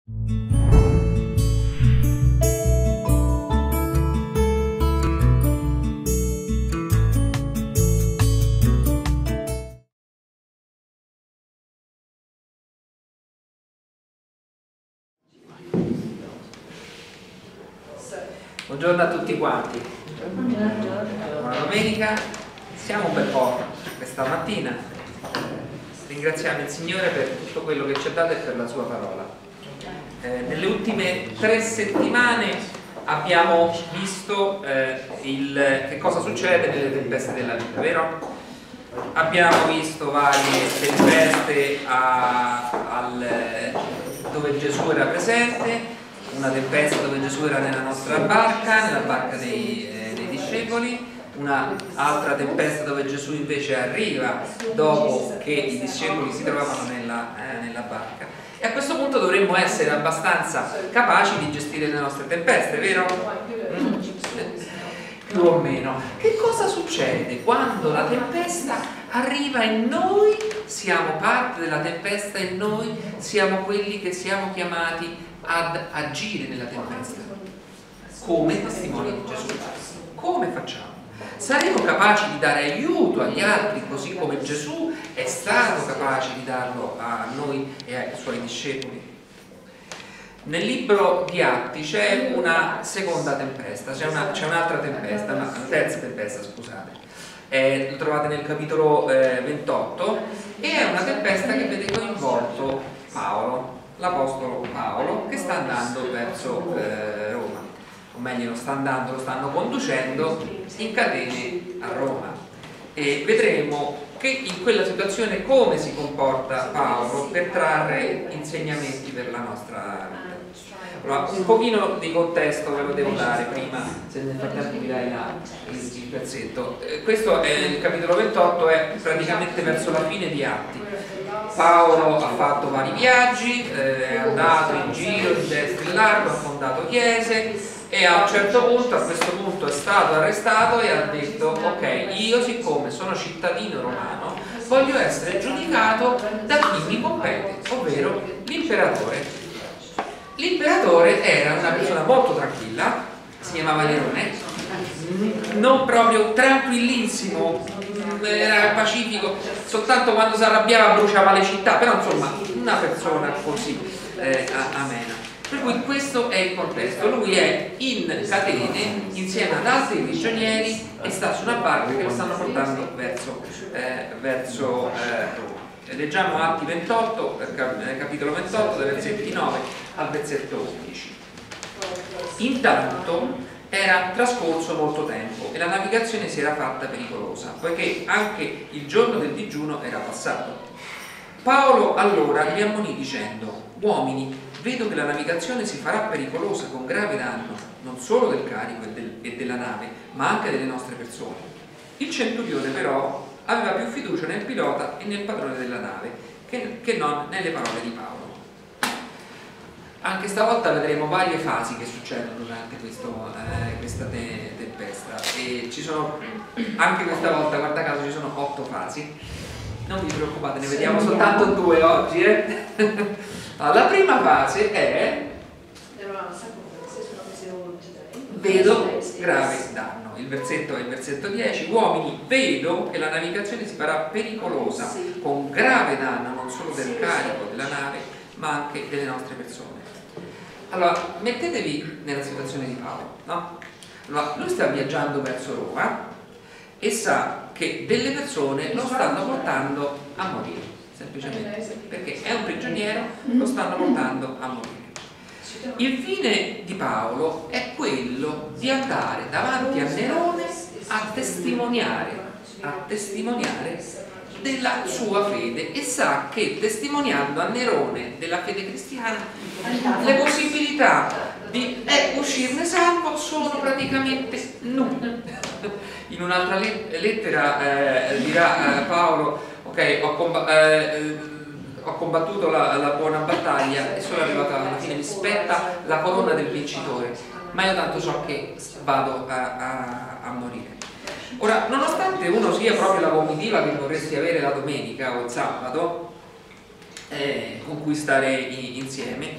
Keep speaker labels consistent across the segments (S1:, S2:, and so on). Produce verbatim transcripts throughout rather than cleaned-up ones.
S1: Buongiorno a tutti quanti. Buona domenica. Siamo un bel po' questa mattina. Ringraziamo il Signore per tutto quello che ci ha dato e per la sua parola. Eh, nelle ultime tre settimane abbiamo visto eh, il, che cosa succede nelle tempeste della vita, vero? Abbiamo visto varie tempeste a, al, dove Gesù era presente, una tempesta dove Gesù era nella nostra barca, nella barca dei, eh, dei discepoli, un'altra tempesta dove Gesù invece arriva dopo che i discepoli si trovavano nella, eh, nella barca. E a questo punto dovremmo essere abbastanza capaci di gestire le nostre tempeste, vero? Mm. Più o meno. Che cosa succede quando la tempesta arriva e noi siamo parte della tempesta e noi siamo quelli che siamo chiamati ad agire nella tempesta come testimoni di Gesù? Come facciamo? Saremo capaci di dare aiuto agli altri così come Gesù è stato capace di darlo a noi e ai suoi discepoli? Nel libro di Atti c'è una seconda tempesta, c'è un'altra un tempesta, una terza tempesta, scusate. Eh, lo trovate nel capitolo eh, ventotto, e è una tempesta che vede coinvolto Paolo, l'apostolo Paolo, che sta andando verso eh, Roma, o meglio non sta andando, lo stanno conducendo in catene a Roma, e vedremo che in quella situazione come si comporta Paolo per trarre insegnamenti per la nostra vita. Allora, un pochino di contesto ve lo devo dare prima, se nel frattempo mi dai la, il, il pezzetto. Eh, questo è il capitolo ventotto, è praticamente verso la fine di Atti. Paolo ha fatto vari viaggi, eh, è andato in giro, in destra e in largo, ha fondato chiese, e a un certo punto, a questo punto è stato arrestato e ha detto: ok, io siccome sono cittadino romano voglio essere giudicato da chi mi compete, ovvero l'imperatore. L'imperatore era una persona molto tranquilla, si chiamava Nerone, non proprio tranquillissimo, era pacifico, soltanto quando si arrabbiava bruciava le città, però insomma una persona così eh, amena. Per cui questo è il contesto. Lui è in catene insieme ad altri prigionieri e sta su una barca che lo stanno portando verso, eh, verso eh, Roma. Leggiamo Atti ventotto, capitolo ventotto, dai versetti nove al versetto undici. Intanto era trascorso molto tempo e la navigazione si era fatta pericolosa, poiché anche il giorno del digiuno era passato. Paolo allora li ammonì dicendo: uomini, vedo che la navigazione si farà pericolosa con grave danno, non solo del carico e, del, e della nave, ma anche delle nostre persone. Il centurione però aveva più fiducia nel pilota e nel padrone della nave che, che non nelle parole di Paolo. Anche stavolta vedremo varie fasi che succedono durante questo, eh, questa te tempesta, e ci sono anche questa volta, guarda caso, ci sono otto fasi. Non vi preoccupate, ne vediamo soltanto due oggi. Eh? Allora, la prima fase è: vedo grave danno. Il versetto è il versetto dieci. Uomini, vedo che la navigazione si farà pericolosa con grave danno non solo del carico della nave ma anche delle nostre persone. Allora, mettetevi nella situazione di Paolo, no? Allora, lui sta viaggiando verso Roma e sa che delle persone lo stanno portando a morire, semplicemente perché è un prigioniero, lo stanno portando a morire. Il fine di Paolo è quello di andare davanti a Nerone a testimoniare, a testimoniare della sua fede, e sa che testimoniando a Nerone della fede cristiana le possibilità di eh, uscirne salvo sono praticamente nulle. In un'altra lettera eh, dirà eh, Paolo: ok, ho combattuto eh, ho combattuto la, la buona battaglia e sono arrivato alla fine, mi spetta la corona del vincitore, ma io tanto so che vado a, a, a morire. Ora, nonostante uno sia proprio la comitiva che vorresti avere la domenica o il sabato eh, con cui stare insieme,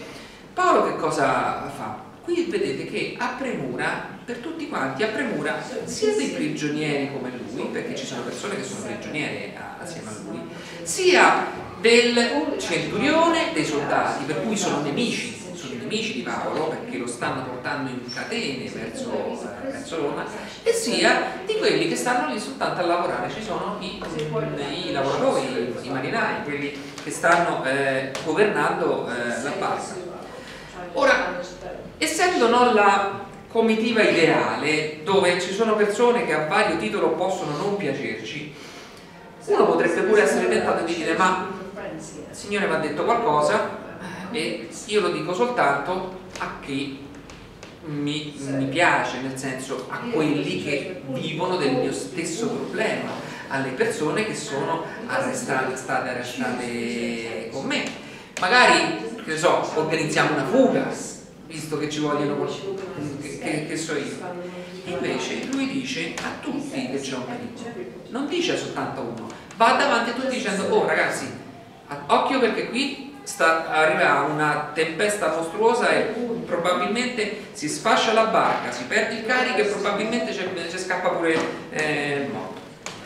S1: Paolo che cosa fa? Qui vedete che ha premura per tutti quanti, ha premura sia dei prigionieri come lui, perché ci sono persone che sono prigioniere assieme a lui, sia del centurione, dei soldati, per cui sono nemici, sono nemici di Paolo perché lo stanno portando in catene verso, verso Roma, e sia di quelli che stanno lì soltanto a lavorare. Ci sono i, i lavoratori, i marinai, quelli che stanno eh, governando eh, la barca. Ora, essendo non la comitiva ideale, dove ci sono persone che a vario titolo possono non piacerci, uno potrebbe pure essere tentato di dire: ma il Signore mi ha detto qualcosa e io lo dico soltanto a chi mi, mi piace, nel senso a quelli che vivono del mio stesso problema, alle persone che sono arrestate, state arrestate con me. Magari, che so, organizziamo una fuga, visto che ci vogliono, che, che, che so io. E invece lui dice a tutti che c'è un pericolo, non dice soltanto a uno, va davanti a tutti dicendo: oh ragazzi, occhio perché qui sta, arriva una tempesta mostruosa e probabilmente si sfascia la barca, si perde il carico e probabilmente ci scappa pure eh, il morto.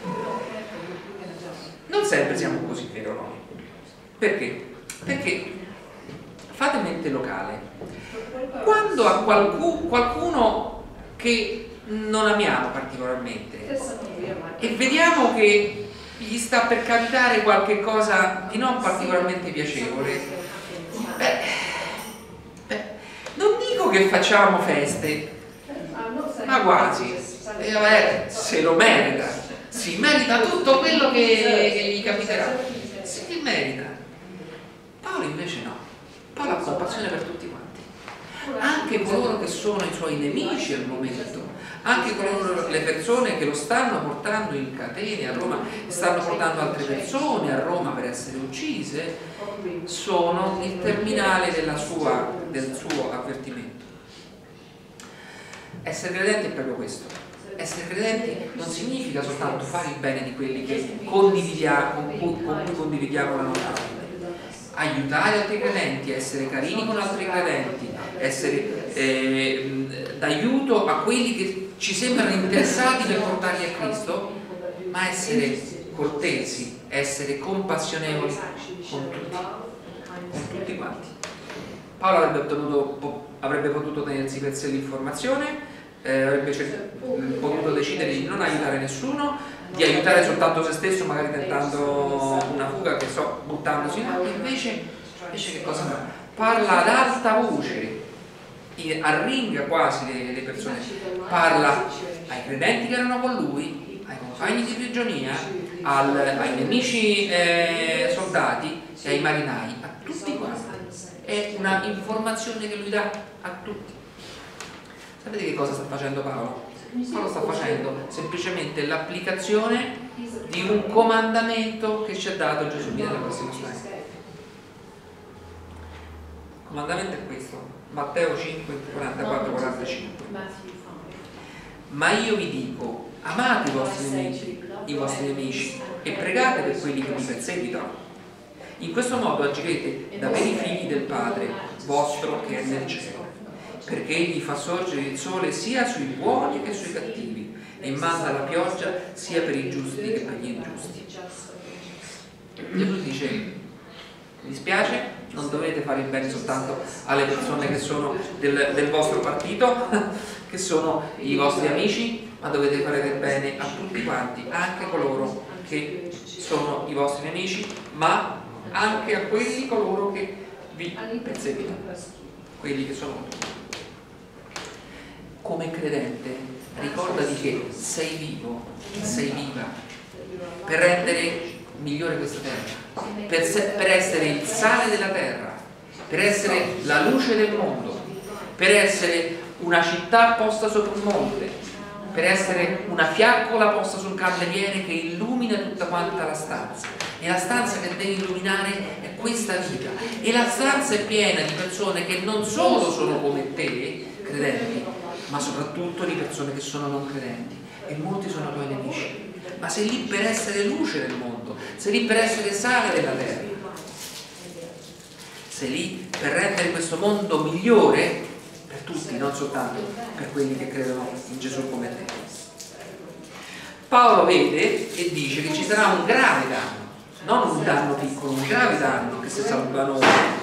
S1: Non sempre siamo così, vero noi? Perché? Perché fate mente locale. Quando a qualcuno, qualcuno che non amiamo particolarmente e vediamo che gli sta per capitare qualche cosa di non particolarmente piacevole, beh, beh, non dico che facciamo feste, ma quasi, e vabbè, se lo merita, si merita tutto quello che, che gli capiterà, si merita. Paolo invece no, Paolo ha compassione per tutti quanti, anche coloro che sono i suoi nemici al momento, anche coloro, le persone che lo stanno portando in catene a Roma, stanno portando altre persone a Roma per essere uccise, sono il terminale della sua, del suo avvertimento. Essere credenti è proprio questo. Essere credenti non significa soltanto fare il bene di quelli che condividiamo, con cui condividiamo la nostra vita. Aiutare altri credenti, essere carini con altri credenti, essere eh, d'aiuto a quelli che ci sembrano interessati per portarli a Cristo, ma essere cortesi, essere compassionevoli con tutti, con tutti quanti. Paolo avrebbe, ottenuto, avrebbe potuto tenersi per sé l'informazione, eh, avrebbe potuto decidere di non aiutare nessuno, di aiutare soltanto se stesso, magari tentando una fuga, che so, buttandosi in acqua. Invece, invece che cosa fa? Parla ad alta voce, arringa quasi le, le persone, parla ai credenti che erano con lui, ai compagni di prigionia, al, ai nemici eh, soldati e ai marinai, a tutti quanti. È una informazione che lui dà a tutti. Sapete che cosa sta facendo Paolo? Paolo sta facendo semplicemente l'applicazione di un comandamento che ci ha dato Gesù. Viene la prossima slide. Il comandamento è questo, Matteo cinque, quarantaquattro quarantacinque. Ma io vi dico, amate i vostri nemici, i vostri nemici e pregate per quelli che vi perseguitano. In questo modo agirete da veri figli del Padre vostro che è nel cielo, perché egli fa sorgere il sole sia sui buoni che sui cattivi e manda la pioggia sia per i giusti che per gli ingiusti. Gesù dice: mi dispiace, non dovete fare il bene soltanto alle persone che sono del, del vostro partito, che sono i vostri amici, ma dovete fare del bene a tutti quanti, anche coloro che sono i vostri nemici, ma anche a quelli coloro che vi perseguitano, quelli che sono. Come credente, ricordati che sei vivo, sei viva, per rendere migliore questa terra, per, se, per essere il sale della terra, per essere la luce del mondo, per essere una città posta sopra un monte, per essere una fiaccola posta sul candeliere che illumina tutta quanta la stanza. E la stanza che deve illuminare è questa vita, e la stanza è piena di persone che non solo sono come te, credenti, ma soprattutto di persone che sono non credenti, e molti sono tuoi nemici. Ma sei lì per essere luce del mondo, sei lì per essere sale della terra, sei lì per rendere questo mondo migliore per tutti, non soltanto per quelli che credono in Gesù come te. Paolo vede e dice che ci sarà un grave danno, non un danno piccolo, un grave danno che si salva noi.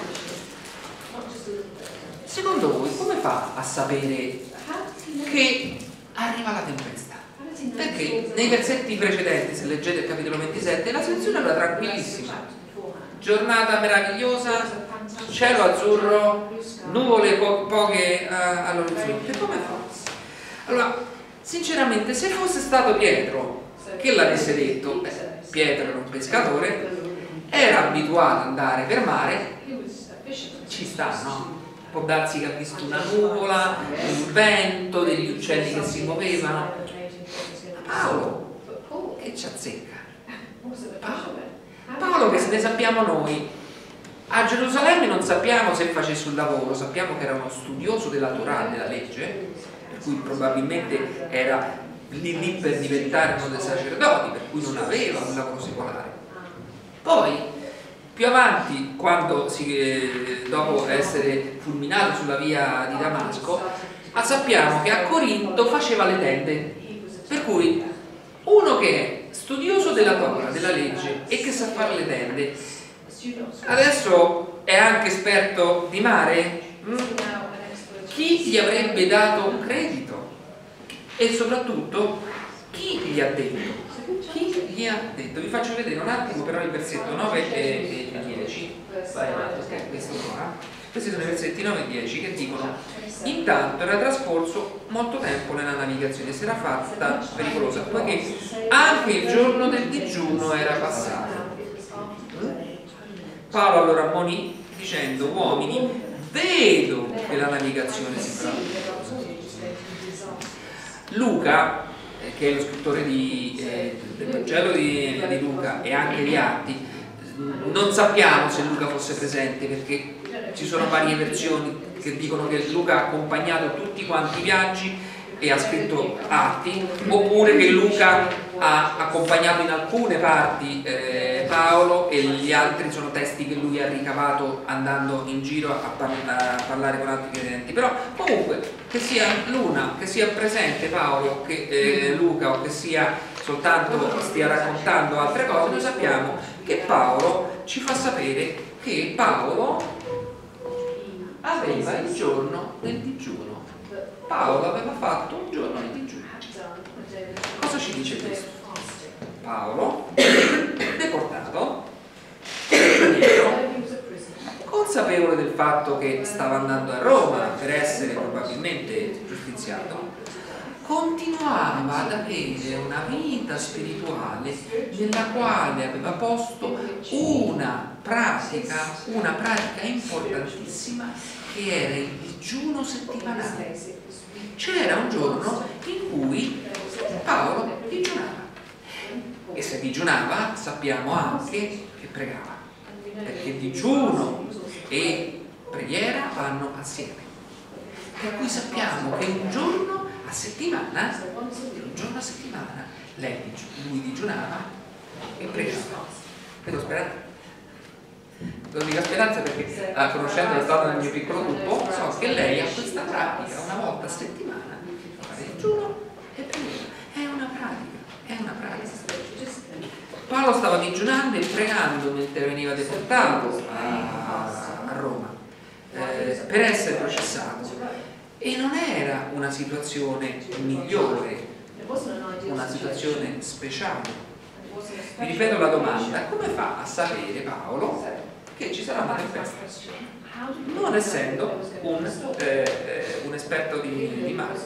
S1: Secondo voi come fa a sapere che arriva la tempesta? Perché nei versetti precedenti, se leggete il capitolo ventisette, la situazione era tranquillissima, giornata meravigliosa, cielo azzurro, nuvole po poche uh, all'orizzonte. Come fa? Allora, sinceramente, se fosse stato Pietro che l'avesse detto, beh, Pietro era un pescatore, era abituato ad andare per mare, ci sta, no? Può darsi che ha visto una nuvola, un vento, degli uccelli che si muovevano. Paolo, che ci azzecca? Paolo, Paolo che ne sappiamo noi. A Gerusalemme non sappiamo se facesse un lavoro, sappiamo che era uno studioso della Torah, della legge, per cui probabilmente era lì lì per diventare uno dei sacerdoti, per cui non aveva un lavoro secolare. Poi più avanti, quando si, eh, dopo essere fulminato sulla via di Damasco, sappiamo che a Corinto faceva le tende, per cui uno che è studioso della Torah, della legge e che sa fare le tende, adesso è anche esperto di mare? Mm? Chi gli avrebbe dato un credito? E soprattutto chi gli ha detto? Chi gli ha detto? Vi faccio vedere un attimo però il versetto nove e dieci. Vai avanti, okay, questo qua. Questi sono i versetti nove e dieci che dicono: intanto era trascorso molto tempo nella navigazione, si era fatta pericolosa, poiché anche il giorno del digiuno era passato. Paolo allora ammonì dicendo: uomini, vedo che la navigazione si fa pericolosa. Luca, che è lo scrittore di, eh, del Vangelo di, di Luca e anche di Atti, non sappiamo se Luca fosse presente, perché ci sono varie versioni che dicono che Luca ha accompagnato tutti quanti i viaggi e ha scritto Atti, oppure che Luca ha accompagnato in alcune parti eh, Paolo e gli altri sono testi che lui ha ricavato andando in giro a, par a parlare con altri credenti. Però comunque, che sia l'una, che sia presente Paolo, che eh, Luca, o che sia soltanto stia raccontando altre cose, noi sappiamo che Paolo ci fa sapere che Paolo aveva il giorno del digiuno. Paolo aveva fatto un giorno di digiuno. Cosa ci dice questo? Paolo, deportato, consapevole del fatto che stava andando a Roma per essere probabilmente giustiziato, continuava ad avere una vita spirituale nella quale aveva posto una pratica, una pratica importantissima, che era il digiuno settimanale. C'era un giorno in cui Paolo digiunava, e se digiunava sappiamo anche che pregava, perché digiuno e preghiera vanno assieme, per cui sappiamo che un giorno a settimana, un giorno a settimana lei, lui digiunava e pregava. Vedo Speranza? Lo dico a Speranza perché, ah, conoscendo la storia del mio piccolo gruppo, so che lei ha questa pratica una volta a settimana, fare digiuno e preghiera. È una pratica, è una pratica. Paolo stava digiunando e pregando mentre veniva deportato a, a Roma eh, per essere processato, e non era una situazione migliore, una situazione speciale. Vi ripeto la domanda: come fa a sapere Paolo che ci sarà una tempesta, non essendo un, eh, un esperto di, di mare?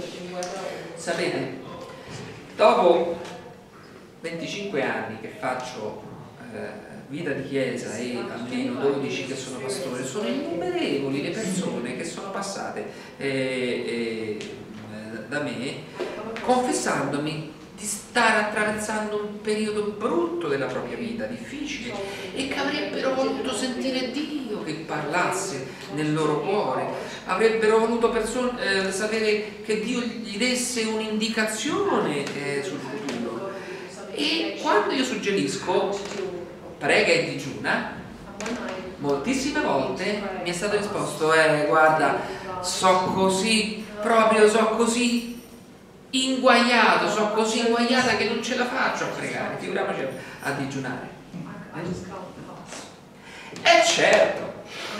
S1: Sapete, dopo venticinque anni che faccio eh, vita di chiesa e almeno dodici che sono pastore, sono innumerevoli le persone che sono passate eh, eh, da me confessandomi di stare attraversando un periodo brutto della propria vita, difficile, e che avrebbero voluto sentire Dio che parlasse nel loro cuore, avrebbero voluto eh, sapere che Dio gli desse un'indicazione eh, sul futuro. E quando io suggerisco prega e digiuna, moltissime volte mi è stato risposto, eh guarda, so così, proprio so così inguaiato, so così inguaiata che non ce la faccio a pregare, figuriamoci a digiunare. E certo,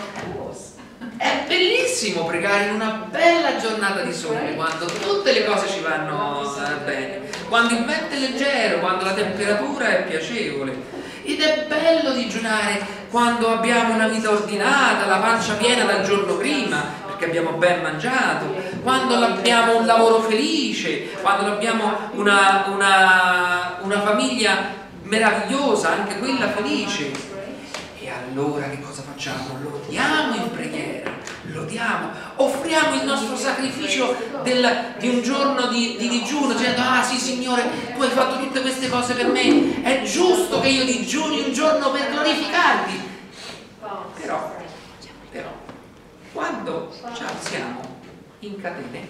S1: è bellissimo pregare in una bella giornata di sole, quando tutte le cose ci vanno bene, quando il vento è leggero, quando la temperatura è piacevole. Ed è bello digiunare quando abbiamo una vita ordinata, la pancia piena dal giorno prima, perché abbiamo ben mangiato, quando abbiamo un lavoro felice, quando abbiamo una, una, una famiglia meravigliosa, anche quella felice. E allora che cosa facciamo? Lodiamo in preghiera, lodiamo, offriamo il nostro sacrificio del, di un giorno di, di digiuno, dicendo, ah sì Signore, tu hai fatto tutte queste cose per me, è giusto che io digiuni un giorno per glorificarti. Però, però, quando ci alziamo in catene,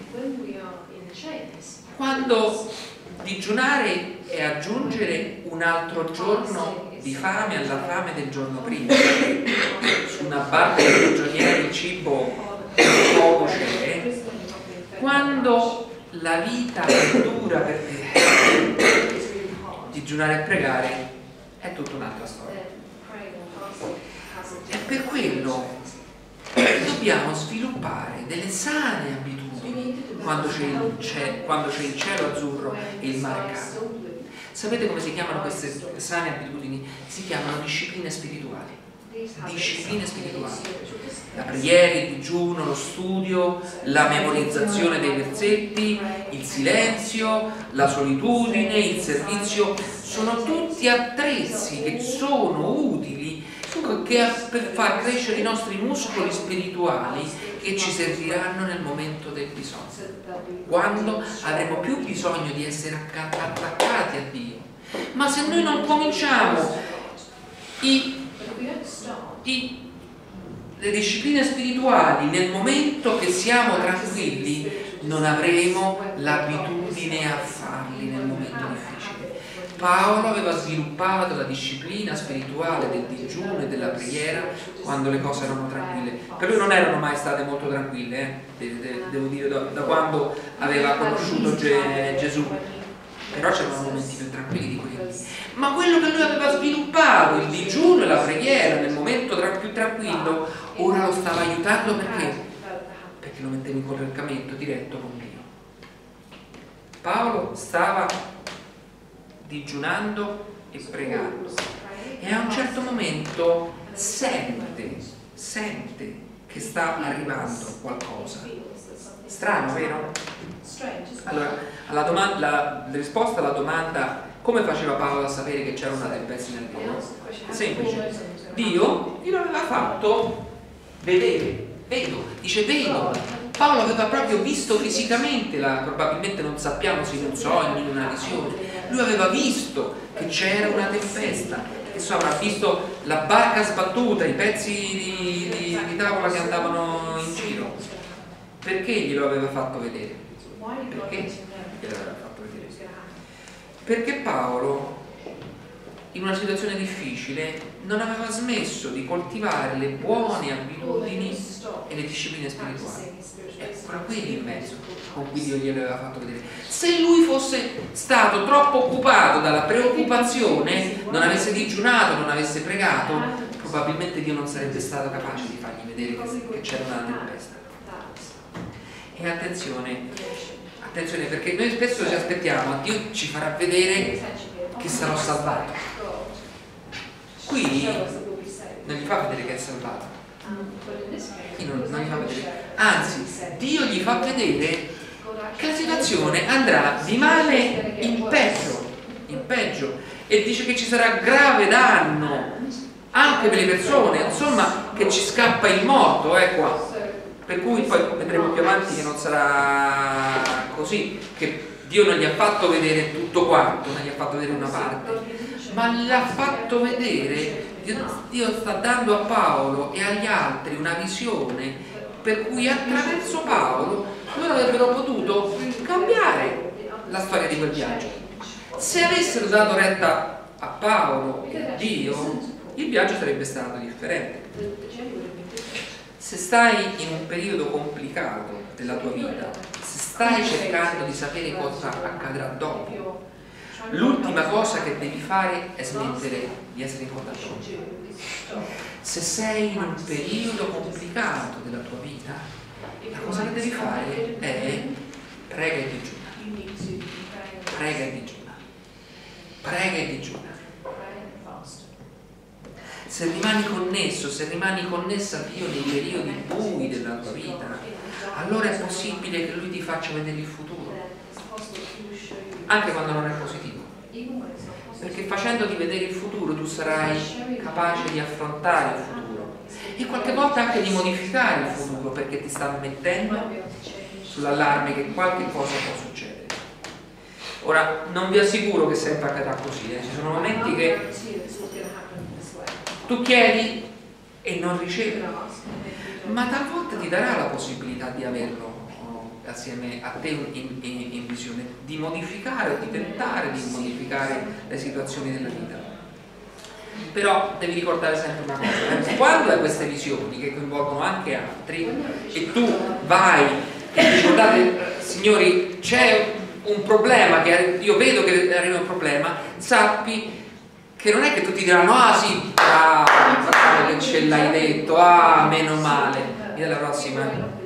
S1: quando digiunare è aggiungere un altro giorno di fame alla fame del giorno prima, su una barca di prigionieri il cibo poco c'è, quando la vita è dura per te, digiunare e pregare è tutta un'altra storia. E per quello dobbiamo sviluppare delle sane abitudini quando c'è il, quando c'è il cielo azzurro e il mare caldo. Sapete come si chiamano queste sane abitudini? Si chiamano discipline spirituali. Discipline spirituali. La preghiera, il digiuno, lo studio, la memorizzazione dei versetti, il silenzio, la solitudine, il servizio, sono tutti attrezzi che sono utili che per far crescere i nostri muscoli spirituali che ci serviranno nel momento del bisogno, quando avremo più bisogno di essere attaccati a Dio. Ma se noi non cominciamo i, i, le discipline spirituali nel momento che siamo tranquilli, non avremo l'abitudine a farli nel momento difficile. Paolo aveva sviluppato la disciplina spirituale del digiuno e della preghiera quando le cose erano tranquille. Per lui non erano mai state molto tranquille, eh? de de devo dire, da, da quando aveva conosciuto Ge Gesù. Però c'erano momenti più tranquilli di quelli. Ma quello che lui aveva sviluppato, il digiuno e la preghiera, nel momento tra più tranquillo, ora lo stava aiutando perché? Perché lo metteva in collegamento diretto con Dio. Paolo stava digiunando e pregando e a un certo momento sente, sente che sta arrivando qualcosa. Strano, vero? Allora, alla domanda, la risposta alla domanda come faceva Paolo a sapere che c'era una tempesta nel vino? Semplice. Dio glielo aveva fatto vedere. Vedo, dice vedo. Paolo aveva proprio visto fisicamente, la, probabilmente non sappiamo se in un sogno, in una visione, lui aveva visto che c'era una tempesta, insomma ha visto la barca sbattuta, i pezzi di, di, di tavola che andavano in giro. Perché glielo aveva fatto vedere? Perché glielo aveva fatto vedere? Perché Paolo, in una situazione difficile, non aveva smesso di coltivare le buone abitudini e le discipline spirituali. Erano quelli in mezzo con cui Dio glielo aveva fatto vedere. Se lui fosse stato troppo occupato dalla preoccupazione, non avesse digiunato, non avesse pregato, probabilmente Dio non sarebbe stato capace di fargli vedere che c'era una tempesta. E attenzione, attenzione, perché noi spesso ci aspettiamo, Dio ci farà vedere che sarò salvato. Qui non gli fa vedere che è salvato. Qui non, non gli fa vedere. Anzi, Dio gli fa vedere che la situazione andrà di male in peggio, in peggio, e dice che ci sarà grave danno anche per le persone, insomma, che ci scappa il morto, eh qua. Per cui poi vedremo più avanti che non sarà così, che Dio non gli ha fatto vedere tutto quanto, non gli ha fatto vedere una parte, ma l'ha fatto vedere. Dio, Dio sta dando a Paolo e agli altri una visione per cui attraverso Paolo loro avrebbero potuto cambiare la storia di quel viaggio. Se avessero dato retta a Paolo e a Dio, il viaggio sarebbe stato differente. Se stai in un periodo complicato della tua vita, se stai cercando di sapere cosa accadrà dopo, l'ultima cosa che devi fare è smettere di essere in contatto con Dio. Se sei in un periodo complicato della tua vita, la cosa che devi fare è prega e digiuna. Prega e digiuna. Prega e digiuna. Se rimani connesso, se rimani connessa a Dio nei periodi bui della tua vita, allora è possibile che Lui ti faccia vedere il futuro, anche quando non è positivo, perché facendoti vedere il futuro tu sarai capace di affrontare il futuro e qualche volta anche di modificare il futuro, perché ti sta mettendo sull'allarme che qualche cosa può succedere. Ora, non vi assicuro che sempre accadrà così, eh. Ci sono momenti che tu chiedi e non ricevi, ma talvolta ti darà la possibilità di averlo assieme a te in, in, in visione, di modificare o di tentare di modificare le situazioni della vita. Però devi ricordare sempre una cosa: quando hai queste visioni che coinvolgono anche altri e tu vai e dici guardate signori, c'è un problema, che io vedo che arriva un problema, sappi che non è che tutti diranno ah sì, bravo, che ce l'hai detto, ah meno male. E alla prossima,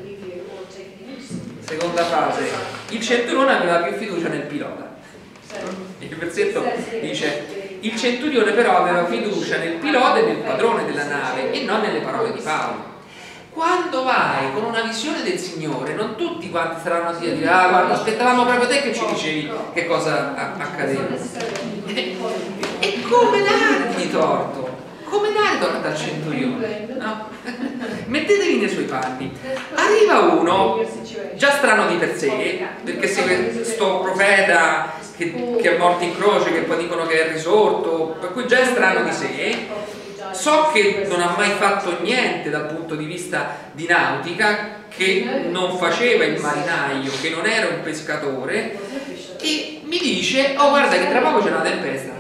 S1: seconda frase, il centurione aveva più fiducia nel pilota. Il versetto dice: il centurione però aveva fiducia nel pilota e nel padrone della nave e non nelle parole di Paolo. Quando vai con una visione del Signore, non tutti quanti saranno a dire ah guarda, aspettavamo proprio te che ci dicevi che cosa accadeva. E, e come dargli torto? Come dare torto al centurione? No? Mettetevi nei suoi panni. Arriva uno già strano di per sé, perché se questo profeta che, che è morto in croce, che poi dicono che è risorto, per cui già è strano di sé. So che non ha mai fatto niente dal punto di vista di nautica, che non faceva il marinaio, che non era un pescatore, e mi dice oh guarda che tra poco c'è una tempesta.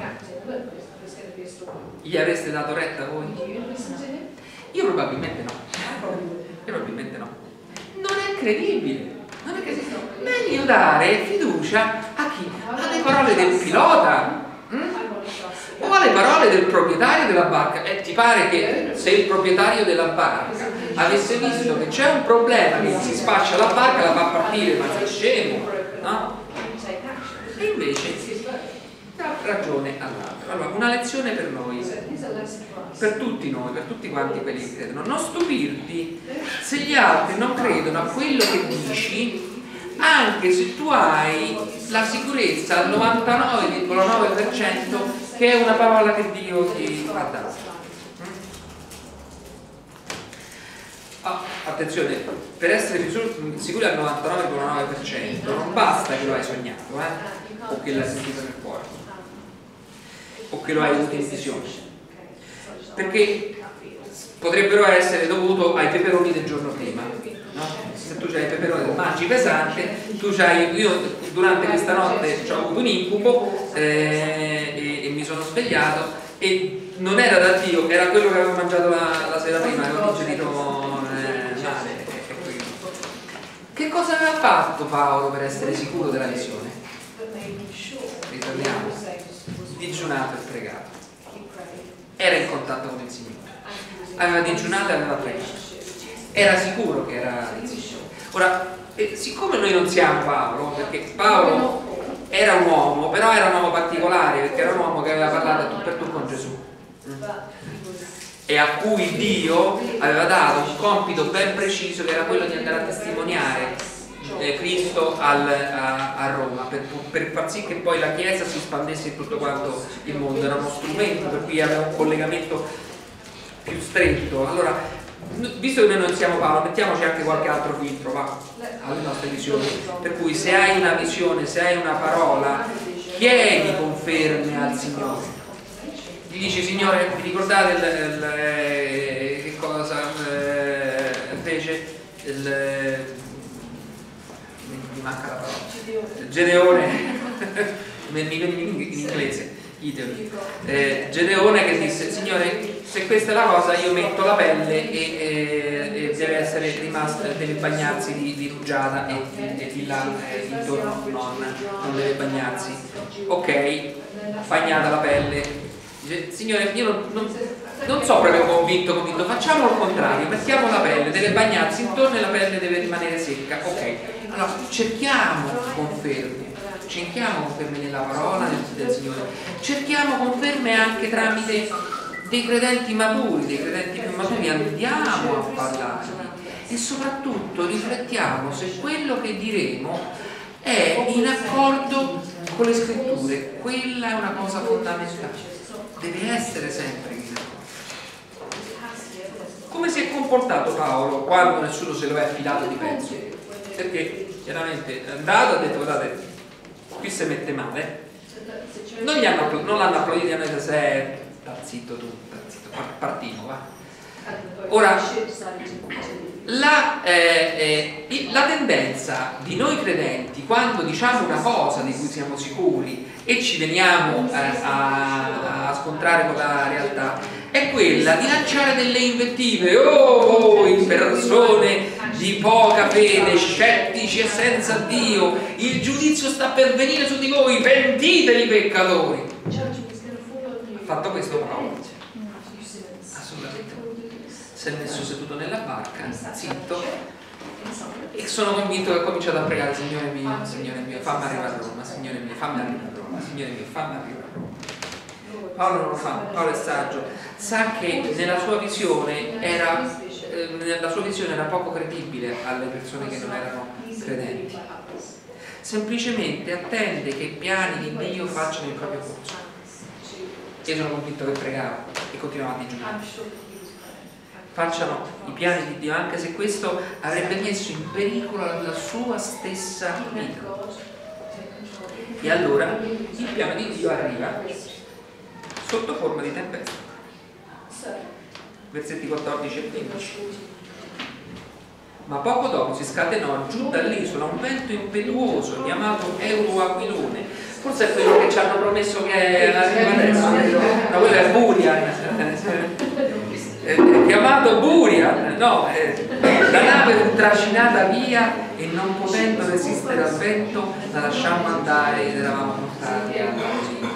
S1: Gli avreste dato retta voi? Io probabilmente no. Io probabilmente no. Non è credibile. Non è credibile. Meglio dare fiducia a chi? Alle parole del pilota. Mm? O alle parole del proprietario della barca. E ti pare che se il proprietario della barca avesse visto che c'è un problema, che si sfascia la barca, la fa partire, ma sei scemo, no? E invece dà ragione all'altro. Allora, una lezione per noi, per tutti noi, per tutti quanti quelli che credono: non stupirti se gli altri non credono a quello che dici, anche se tu hai la sicurezza al novantanove virgola nove per cento che è una parola che Dio ti ha dato. Oh, attenzione, per essere sicuri al novantanove virgola nove per cento non basta che lo hai sognato, eh? O che l'hai sentito nel cuore, o che lo hai avuto in visione, perché potrebbero essere dovuto ai peperoni del giorno prima, no? Se tu hai i peperoni del mangi pesante, tu c'hai, io durante questa notte ho avuto un incubo eh, e, e mi sono svegliato e non era da Dio, era quello che avevo mangiato la, la sera prima, avevo digerito eh, male. Che cosa aveva fatto Paolo per essere sicuro della visione? Ritorniamo, digiunato e pregato, era in contatto con il Signore, aveva digiunato e aveva pregato, era sicuro che era il Signore. Ora, eh, siccome noi non siamo Paolo, perché Paolo era un uomo, però era un uomo particolare, perché era un uomo che aveva parlato a tu per tu con Gesù mm. e a cui Dio aveva dato un compito ben preciso, che era quello di andare a testimoniare eh, Cristo al, a, a Roma, per, per far sì che poi la Chiesa si espandesse in tutto quanto il mondo. Era uno strumento per cui aveva un collegamento più stretto. Allora, visto che noi non siamo Paolo, mettiamoci anche qualche altro filtro va, alle nostre visioni, per cui se hai una visione, se hai una parola, chiedi conferme al Signore. Gli dici: Signore, vi ricordate il, il, eh, che cosa eh, fece il, eh, mi manca la parola, il Gedeone mi viene in inglese, Gideone. Eh, Gedeone che disse: Signore, se questa è la cosa, io metto la pelle e, e, e deve essere rimasta, deve bagnarsi di, di rugiada e, e di là eh, intorno non, non deve bagnarsi. Ok, bagnata la pelle. Dice: Signore, io non, non, non so proprio convinto, convinto, facciamo il contrario, mettiamo la pelle, deve bagnarsi intorno e la pelle deve rimanere secca. Ok, allora cerchiamo conferme. Cerchiamo conferme nella parola del, del Signore, cerchiamo conferme anche tramite dei credenti maturi, dei credenti più maturi, andiamo a parlarvi e soprattutto riflettiamo se quello che diremo è in accordo con le scritture. Quella è una cosa fondamentale, deve essere sempre in accordo. Come si è comportato Paolo quando nessuno se lo è filato di pezzo? Perché chiaramente è andato e ha detto: guardate, qui si mette male, non, gli hanno, non l'hanno applaudito, gli hanno detto: se sta zitto tu, sta zitto, partiamo, va. Ora, la, eh, eh, la tendenza di noi credenti, quando diciamo una cosa di cui siamo sicuri e ci veniamo eh, a, a scontrare con la realtà, è quella di lanciare delle invettive. Oh, in persone di poca fede, scettici e senza Dio, il giudizio sta per venire su di voi, pentitevi peccatori. Ha fatto questo Paolo? Assolutamente. Si è messo seduto nella barca, zitto, e sono convinto che ha cominciato a pregare: Signore mio, Signore mio, fammi arrivare a Roma, Signore mio, fammi arrivare a Roma, Signore mio, fammi arrivare a Roma. Paolo non lo fa, Paolo è saggio, sa che nella sua visione era eh, la sua visione era poco credibile alle persone che non erano credenti. Semplicemente attende che i piani di Dio facciano il proprio corso. Io sono convinto che pregava e continuava a digiunare. Facciano i piani di Dio, anche se questo avrebbe messo in pericolo la sua stessa vita. E allora il piano di Dio arriva sotto forma di tempesta. Versetti quattordici e quindici. Ma poco dopo si scatenò giù dall'isola un vento impetuoso chiamato Euroaquilone. Forse è quello che ci hanno promesso che arriva adesso. No, quello è Burian. Eh, chiamato Burian. No, eh, la nave fu trascinata via e non potendo resistere al vento la lasciammo andare ed eravamo portati alla così.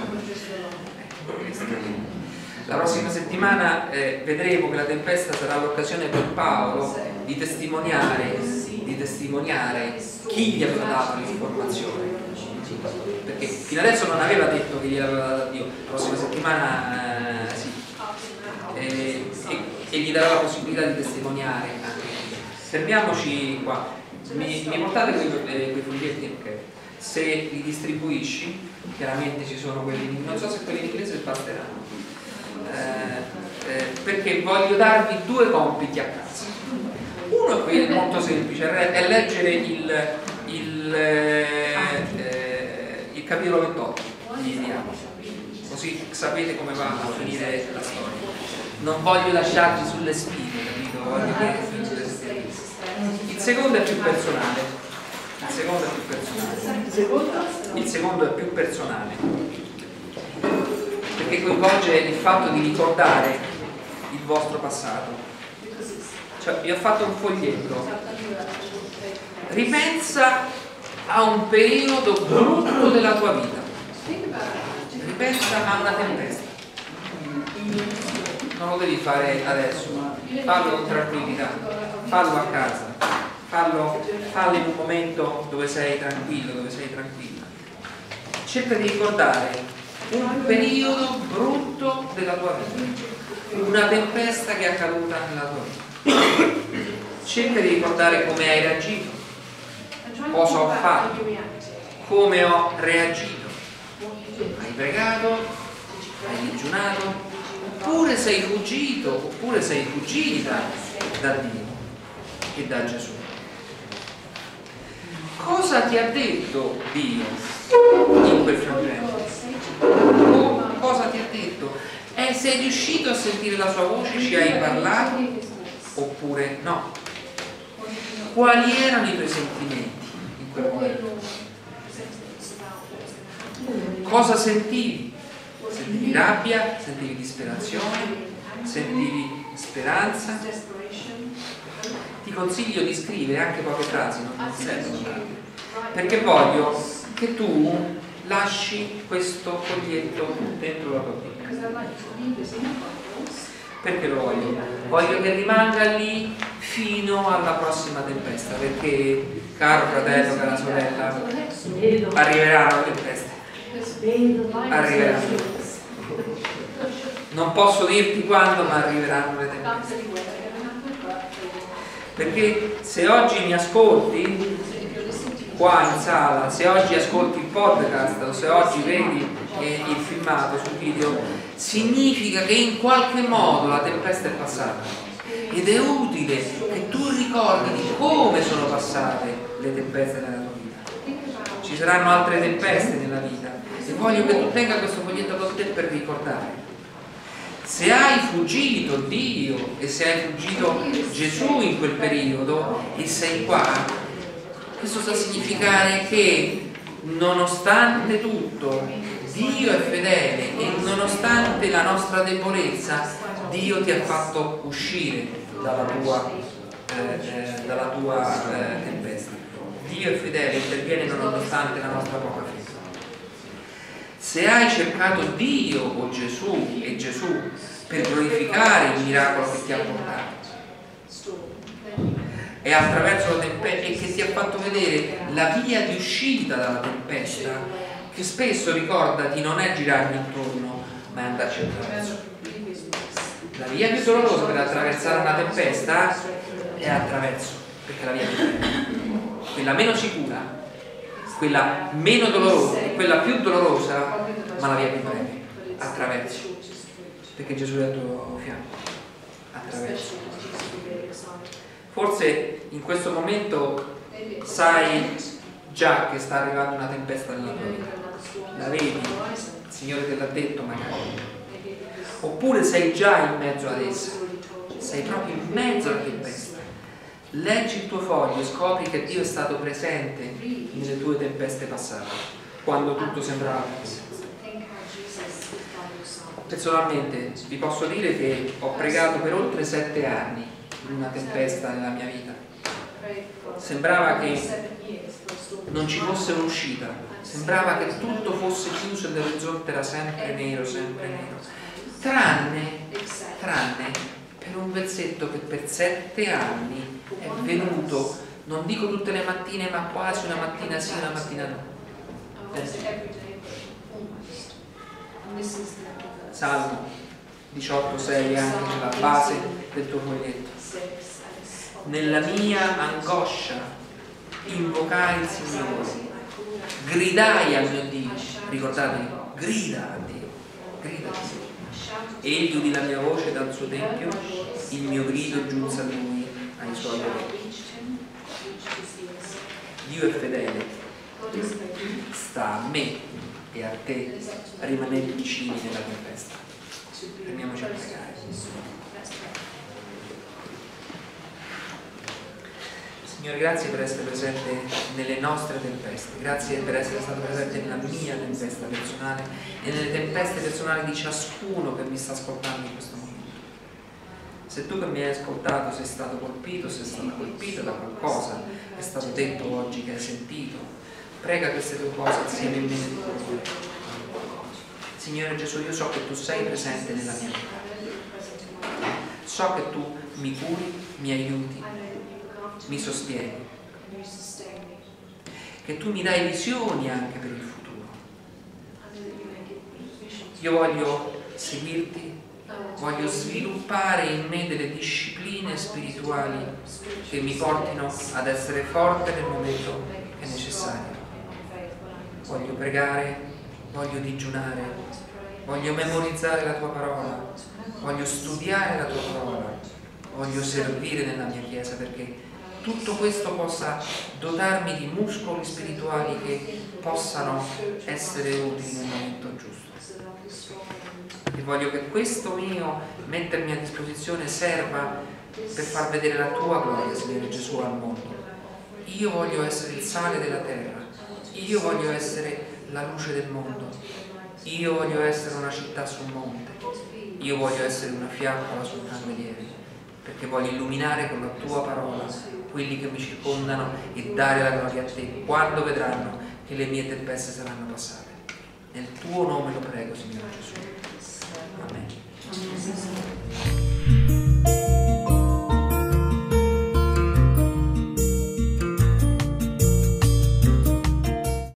S1: La prossima settimana eh, vedremo che la tempesta sarà l'occasione per Paolo di testimoniare, di testimoniare chi gli aveva dato l'informazione, perché fino adesso non aveva detto che gliel'aveva data Dio. La prossima settimana eh, sì, e, e, e gli darà la possibilità di testimoniare anche. Fermiamoci qua. Mi, mi portate quei, eh, quei foglietti? Okay. Se li distribuisci, chiaramente ci sono quelli, non so se quelli in inglese basteranno. Eh, eh, perché voglio darvi due compiti a casa. Uno è quello molto semplice, è leggere il, il, eh, il capitolo ventotto di Diamo, così sapete come va a finire la storia. Non voglio lasciarvi sulle spine, capito? Voglio che sulle spine. Il secondo è più personale. Il secondo è più personale. Il secondo è più personale. Perché coinvolge il fatto di ricordare il vostro passato. Cioè, vi ho fatto un foglietto. Ripensa a un periodo brutto della tua vita. Ripensa a una tempesta. Non lo devi fare adesso, fallo con tranquillità, fallo a casa, fallo, fallo in un momento dove sei tranquillo, dove sei tranquilla. Cerca di ricordare un periodo brutto della tua vita, una tempesta che è accaduta nella tua vita. Cerca di ricordare come hai reagito, cosa ho fatto, come ho reagito. Hai pregato, hai digiunato, oppure sei fuggito, oppure sei fuggita da Dio e da Gesù. Cosa ti ha detto Dio in quel frangente? Cosa ti ha detto? Eh, sei riuscito a sentire la sua voce? Ci hai parlato? Oppure no? Quali erano i tuoi sentimenti in quel momento? Cosa sentivi? Se sentivi rabbia, sentivi disperazione, sentivi speranza. Ti consiglio di scrivere anche poche frasi, non servono tante, perché voglio che tu lasci questo foglietto dentro la tua Bibbia. Perché lo voglio? Voglio che rimanga lì fino alla prossima tempesta, perché, caro fratello, cara sorella, arriveranno le tempeste. Arriveranno le tempeste. Non posso dirti quando, ma arriveranno le tempeste. Perché se oggi mi ascolti qua in sala, se oggi ascolti il podcast o se oggi vedi eh, il filmato sul video, significa che in qualche modo la tempesta è passata, ed è utile che tu ricordi di come sono passate le tempeste nella tua vita. Ci saranno altre tempeste nella vita e voglio che tu tenga questo foglietto con te per ricordare. Se hai fuggito Dio e se hai fuggito Gesù in quel periodo e sei qua, questo sta a significare che nonostante tutto Dio è fedele e nonostante la nostra debolezza Dio ti ha fatto uscire dalla tua, eh, dalla tua eh, tempesta. Dio è fedele, interviene nonostante la nostra poca fede. Se hai cercato Dio o Gesù e Gesù per glorificare il miracolo che ti ha portato e attraverso la tempesta e che ti ha fatto vedere la via di uscita dalla tempesta, che spesso, ricordati, non è girarmi intorno ma è andarci attraverso. La via più dolorosa per attraversare una tempesta è attraverso, perché la via più breve, quella meno sicura, quella meno dolorosa e quella più dolorosa, ma la via più breve, attraverso, perché Gesù è al tuo fianco, attraverso. Forse in questo momento sai già che sta arrivando una tempesta nella tua vita, la vedi, il Signore te l'ha detto magari, oppure sei già in mezzo ad essa, sei proprio in mezzo alla tempesta. Leggi il tuo foglio e scopri che Dio è stato presente nelle tue tempeste passate, quando tutto sembrava perso. Personalmente vi posso dire che ho pregato per oltre sette anni in una tempesta nella mia vita. Sembrava che non ci fosse un'uscita, sembrava che tutto fosse chiuso e l'orizzonte era sempre nero, sempre nero, tranne, tranne per un versetto che per sette anni è venuto, non dico tutte le mattine, ma quasi una mattina sì, una mattina no. Salmo diciotto sei è anche la base del tuo foglietto. Nella mia angoscia invocai il Signore, gridai al mio Dio. Ricordatevi, grida a Dio, grida a Dio. Egli udì la mia voce dal suo tempio, il mio grido giunse a lui ai suoi orecchi. Dio è fedele, sta a me e a te a rimanere vicini nella tempesta. Fermiamoci a pregare. Signore, grazie per essere presente nelle nostre tempeste, grazie per essere stato presente nella mia tempesta personale e nelle tempeste personali di ciascuno che mi sta ascoltando in questo momento. Se tu che mi hai ascoltato sei stato colpito, sei stata colpita da qualcosa che è stato detto oggi, che hai sentito, prega queste due cose assieme a me nel tuo cuore. Signore Gesù, io so che tu sei presente nella mia vita, so che tu mi curi, mi aiuti, mi sostieni, che tu mi dai visioni anche per il futuro. Io voglio seguirti, voglio sviluppare in me delle discipline spirituali che mi portino ad essere forte nel momento che è necessario. Voglio pregare, voglio digiunare, voglio memorizzare la tua parola, voglio studiare la tua parola, voglio servire nella mia chiesa, perché tutto questo possa dotarmi di muscoli spirituali che possano essere utili nel momento giusto. E voglio che questo mio mettermi a disposizione serva per far vedere la tua gloria, Signore Gesù, al mondo. Io voglio essere il sale della terra, io voglio essere la luce del mondo, Io voglio essere una città sul monte, io voglio essere una fiaccola sul candeliere, perché voglio illuminare con la tua parola quelli che mi circondano e dare la gloria a te quando vedranno che le mie tempeste saranno passate. Nel tuo nome lo prego, Signore Gesù. Amen.